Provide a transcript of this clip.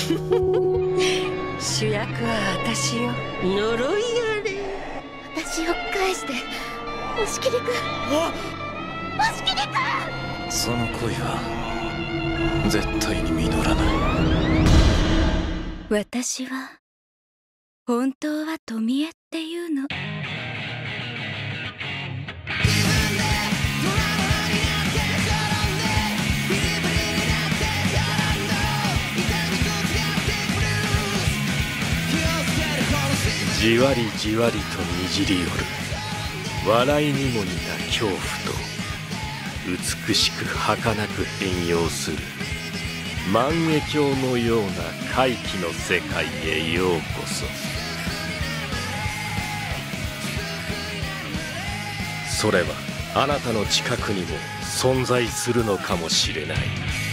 主役は私よ。呪いやれ。 私を返して、押切君。押切君。 その恋は絶対に実らない。 私は本当は富江っていうの。 じわりじわりとにじり寄る笑いにも似た恐怖と美しく儚く変容する万華鏡のような怪奇の世界へようこそ。それはあなたの近くにも存在するのかもしれない。